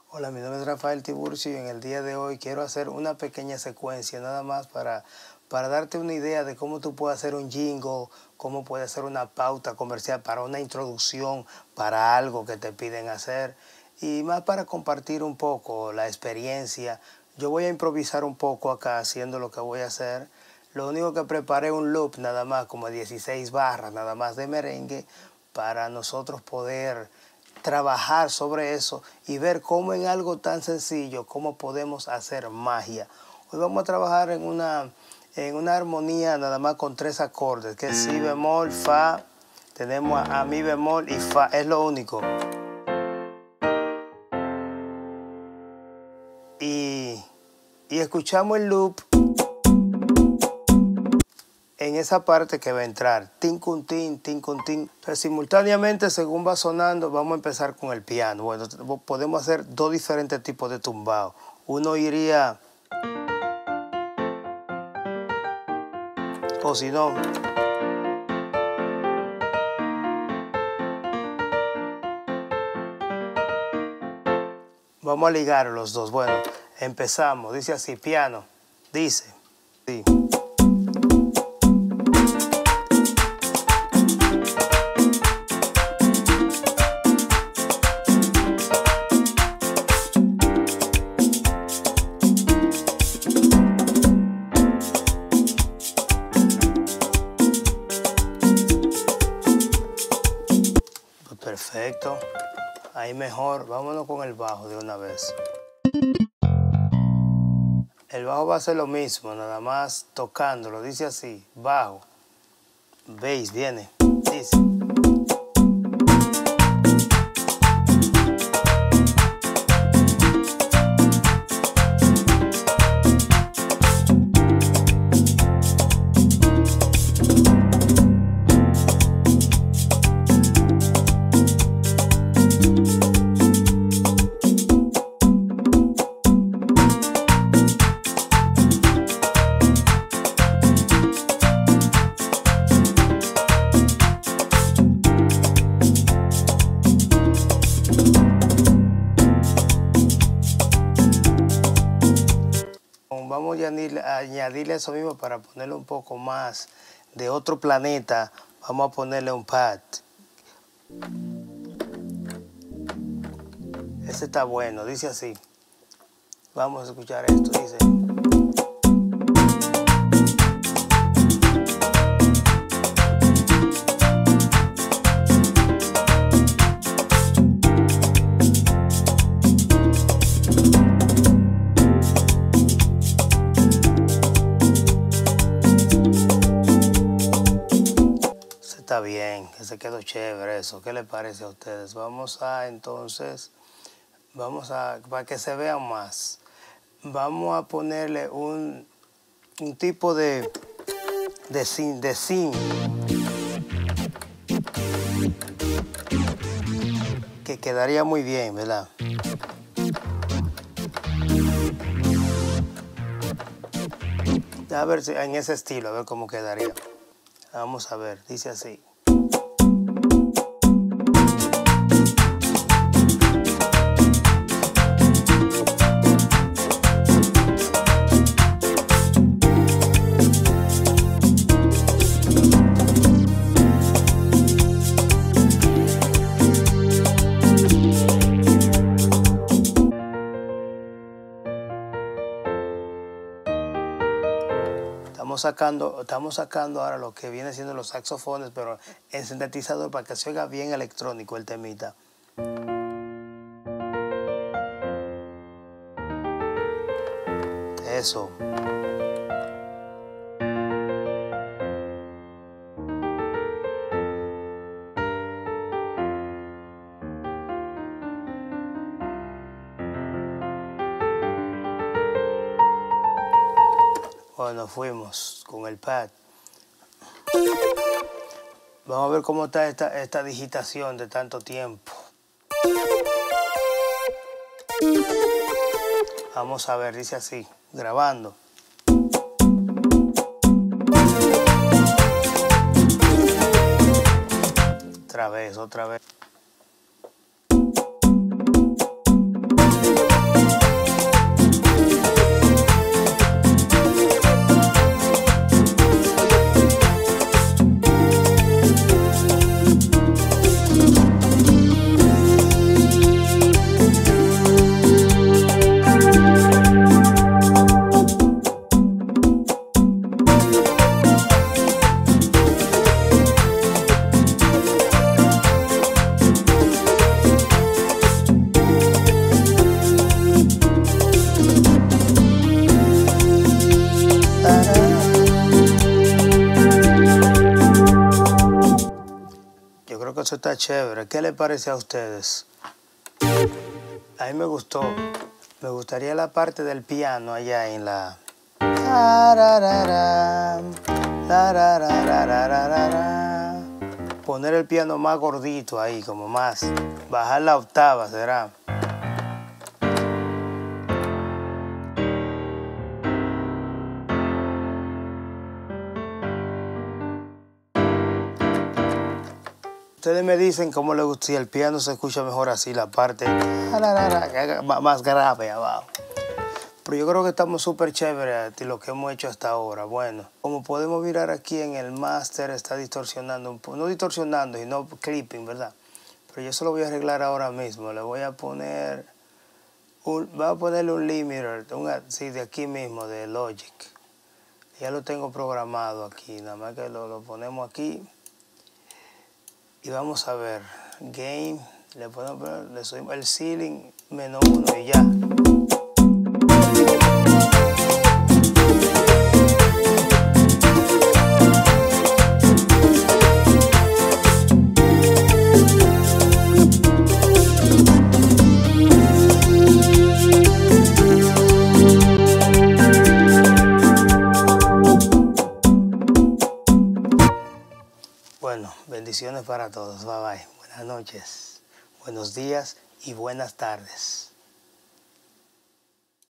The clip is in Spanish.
Hola, mi nombre es Rafael Tiburcio y en el día de hoy quiero hacer una pequeña secuencia nada más para darte una idea de cómo tú puedes hacer un jingle, cómo puedes hacer una pauta comercial para una introducción, para algo que te piden hacer y más para compartir un poco la experiencia. Yo voy a improvisar un poco acá haciendo lo que voy a hacer. Lo único que preparé un loop nada más, como 16 barras nada más de merengue para nosotros poder trabajar sobre eso y ver cómo en algo tan sencillo, cómo podemos hacer magia. Hoy vamos a trabajar en una armonía nada más con 3 acordes, que es si bemol, fa, tenemos a mi bemol y fa, es lo único. Y escuchamos el loop en esa parte que va a entrar, tin cun tin, tin cun tin. Pero simultáneamente, según va sonando, vamos a empezar con el piano. Bueno, podemos hacer 2 diferentes tipos de tumbado. Uno iría, o si no, vamos a ligar los dos. Bueno, empezamos, dice así, piano, dice, sí. Perfecto, ahí mejor. Vámonos con el bajo de una vez. El bajo va a ser lo mismo, nada más tocándolo. Dice así, bajo, bass, viene, dice. Vamos a añadirle eso mismo para ponerle un poco más de otro planeta. Vamos a ponerle un pad. Ese está bueno, dice así. Vamos a escuchar esto, dice. Está bien, que se quedó chévere eso. ¿Qué les parece a ustedes? Entonces, para que se vean más, vamos a ponerle un tipo de synth, que quedaría muy bien, ¿verdad? A ver si en ese estilo, a ver cómo quedaría. Vamos a ver, dice así. Estamos sacando ahora lo que viene siendo los saxofones, pero en sintetizador para que se oiga bien electrónico el temita. Eso. Bueno, fuimos con el pad. Vamos a ver cómo está esta digitación de tanto tiempo. Vamos a ver, dice así, grabando. Otra vez. eso está chévere. ¿Qué les parece a ustedes? A mí me gustó. Me gustaría la parte del piano allá en la... Poner el piano más gordito ahí, como más. Bajar la octava, ¿será? Ustedes me dicen cómo les gusta, si el piano se escucha mejor así, la parte más grave abajo. Pero yo creo que estamos súper chéveres de lo que hemos hecho hasta ahora. Bueno, como podemos mirar aquí en el máster, está distorsionando un poco. No distorsionando, sino clipping, ¿verdad? Pero yo eso lo voy a arreglar ahora mismo. Le voy a poner voy a ponerle un limiter, sí, de aquí mismo, de Logic. Ya lo tengo programado aquí, nada más que lo ponemos aquí. Y vamos a ver, gain, le subimos el ceiling -1 y ya. Bueno, bendiciones para todos. Bye bye. Buenas noches, buenos días y buenas tardes.